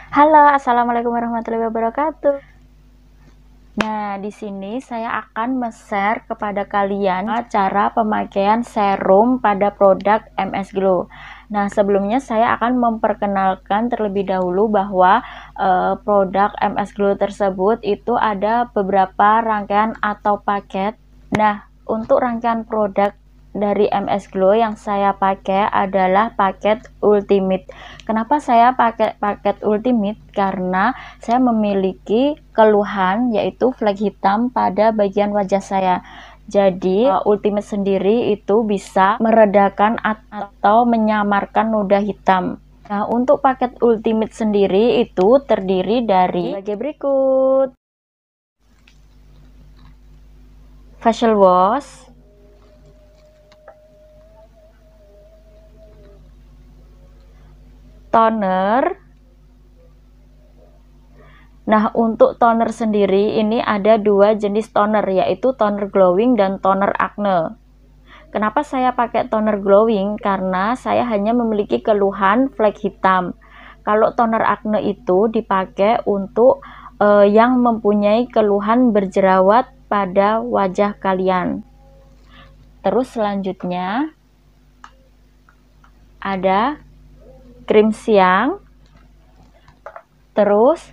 Halo, assalamualaikum warahmatullahi wabarakatuh. Nah, di sini saya akan share kepada kalian cara pemakaian serum pada produk MS Glow. Nah, sebelumnya saya akan memperkenalkan terlebih dahulu bahwa produk MS Glow tersebut itu ada beberapa rangkaian atau paket. Nah, untuk rangkaian produk dari MS Glow yang saya pakai adalah paket Ultimate. Kenapa saya pakai paket Ultimate? Karena saya memiliki keluhan yaitu flek hitam pada bagian wajah saya. Jadi Ultimate sendiri itu bisa meredakan atau menyamarkan noda hitam. Nah, untuk paket Ultimate sendiri itu terdiri dari sebagai berikut: facial wash, toner. Nah, untuk toner sendiri ini ada dua jenis toner, yaitu toner glowing dan toner acne. Kenapa saya pakai toner glowing? Karena saya hanya memiliki keluhan flek hitam. Kalau toner acne itu dipakai untuk yang mempunyai keluhan berjerawat pada wajah kalian. Terus selanjutnya ada krim siang, terus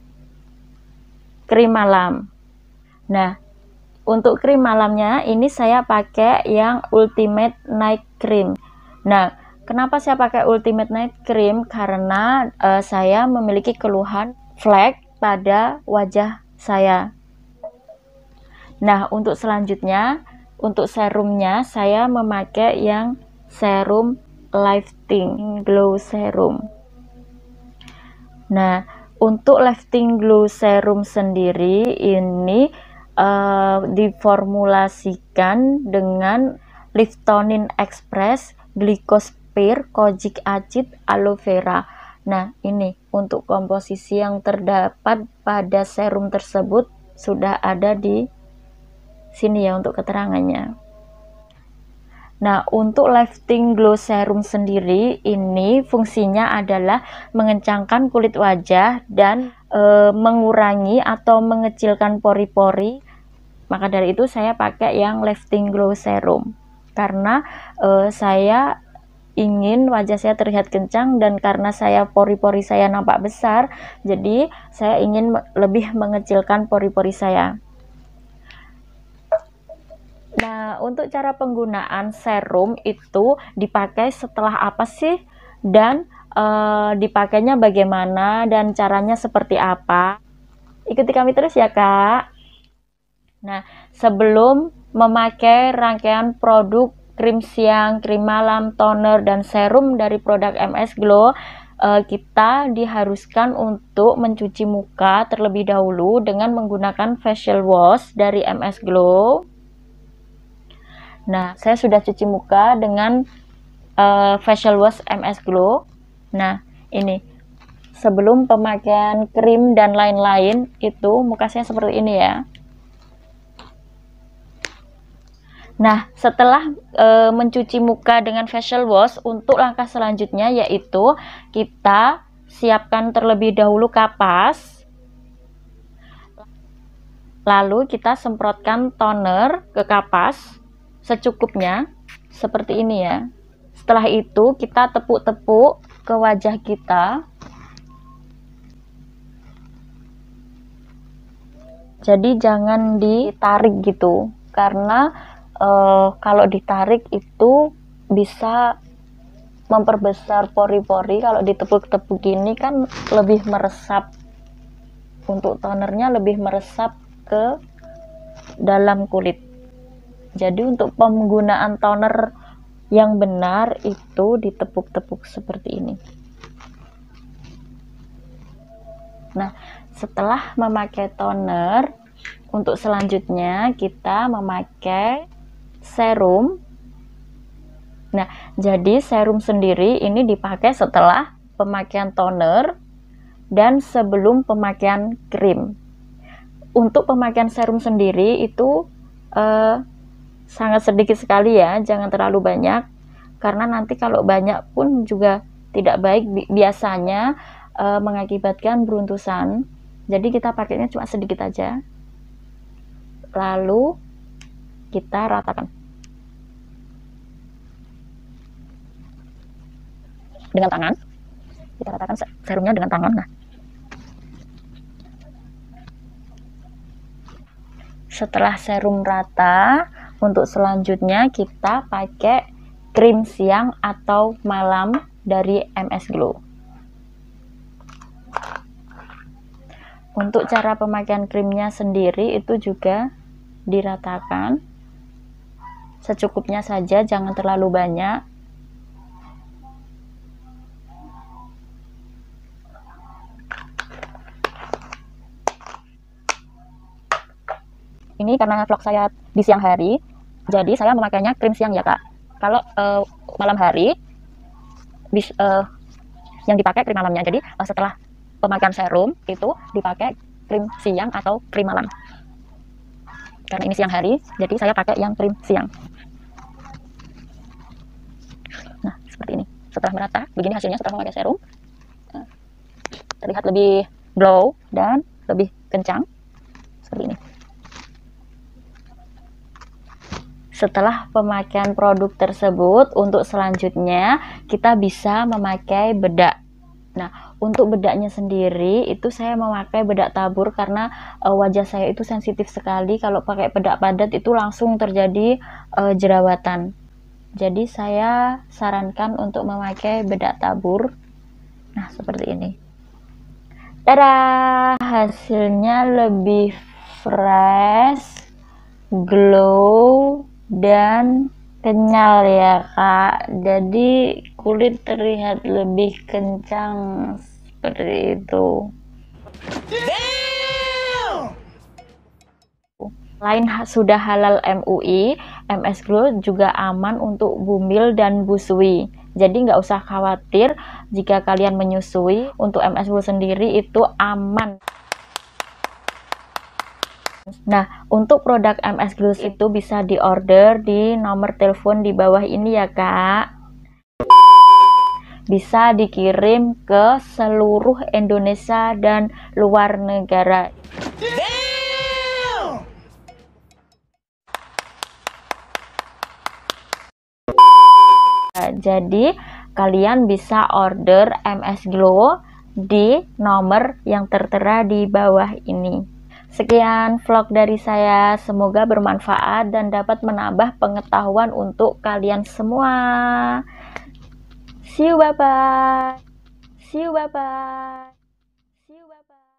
krim malam. Nah, untuk krim malamnya ini saya pakai yang Ultimate Night Cream. Nah, kenapa saya pakai Ultimate Night Cream? Karena saya memiliki keluhan flek pada wajah saya. Nah, untuk selanjutnya, untuk serumnya saya memakai yang serum Lifting Glow Serum. Nah, untuk Lifting Glow Serum sendiri ini diformulasikan dengan Liftonin Express, Glycosphere, Kojic Acid, Aloe Vera. Nah, ini untuk komposisi yang terdapat pada serum tersebut sudah ada di sini ya untuk keterangannya. Nah, untuk Lifting Glow Serum sendiri ini fungsinya adalah mengencangkan kulit wajah dan mengurangi atau mengecilkan pori-pori. Maka dari itu saya pakai yang Lifting Glow Serum karena saya ingin wajah saya terlihat kencang, dan karena saya pori-pori saya nampak besar, jadi saya ingin lebih mengecilkan pori-pori saya. Nah, untuk cara penggunaan serum itu dipakai setelah apa sih? Dan dipakainya bagaimana dan caranya seperti apa? Ikuti kami terus ya, Kak. Nah, sebelum memakai rangkaian produk krim siang, krim malam, toner, dan serum dari produk MS Glow, kita diharuskan untuk mencuci muka terlebih dahulu dengan menggunakan facial wash dari MS Glow. Nah, saya sudah cuci muka dengan facial wash MS Glow. Nah, ini sebelum pemakaian krim dan lain-lain itu muka saya seperti ini ya. Nah, setelah mencuci muka dengan facial wash, untuk langkah selanjutnya yaitu kita siapkan terlebih dahulu kapas. Lalu kita semprotkan toner ke kapas secukupnya seperti ini ya. Setelah itu kita tepuk-tepuk ke wajah kita. Jadi jangan ditarik gitu, karena kalau ditarik itu bisa memperbesar pori-pori. Kalau ditepuk-tepuk gini kan lebih meresap, untuk tonernya lebih meresap ke dalam kulit. Jadi untuk penggunaan toner yang benar itu ditepuk-tepuk seperti ini. Nah, setelah memakai toner, untuk selanjutnya kita memakai serum. Nah, jadi serum sendiri ini dipakai setelah pemakaian toner dan sebelum pemakaian krim. Untuk pemakaian serum sendiri itu sangat sedikit sekali ya, jangan terlalu banyak, karena nanti kalau banyak pun juga tidak baik. Biasanya mengakibatkan beruntusan. Jadi kita pakainya cuma sedikit aja, lalu kita ratakan dengan tangan. Kita ratakan serumnya dengan tangan. Nah, setelah serum rata, untuk selanjutnya kita pakai krim siang atau malam dari MS Glow. Untuk cara pemakaian krimnya sendiri itu juga diratakan secukupnya saja, jangan terlalu banyak. Ini karena vlog saya di siang hari, jadi saya memakainya krim siang ya kak. Kalau malam hari yang dipakai krim malamnya. Jadi setelah pemakaian serum itu dipakai krim siang atau krim malam. Karena ini siang hari, jadi saya pakai yang krim siang. Nah, seperti ini. Setelah merata, begini hasilnya setelah memakai serum. Terlihat lebih glow dan lebih kencang. Seperti ini. Setelah pemakaian produk tersebut, untuk selanjutnya kita bisa memakai bedak. Nah, untuk bedaknya sendiri itu saya memakai bedak tabur karena wajah saya itu sensitif sekali. Kalau pakai bedak padat itu langsung terjadi jerawatan. Jadi saya sarankan untuk memakai bedak tabur. Nah, seperti ini. Tada! Hasilnya lebih fresh, glow, dan kenyal ya kak. Jadi kulit terlihat lebih kencang seperti itu. Selain sudah halal MUI, MS Glow juga aman untuk bumil dan busui. Jadi nggak usah khawatir jika kalian menyusui. Untuk MS Glow sendiri itu aman. Nah, untuk produk MS Glow itu bisa diorder di nomor telepon di bawah ini ya kak. Bisa dikirim ke seluruh Indonesia dan luar negara. Jadi kalian bisa order MS Glow di nomor yang tertera di bawah ini. Sekian vlog dari saya, semoga bermanfaat dan dapat menambah pengetahuan untuk kalian semua. See you, bye bye. See you, bye bye. See you, bye bye.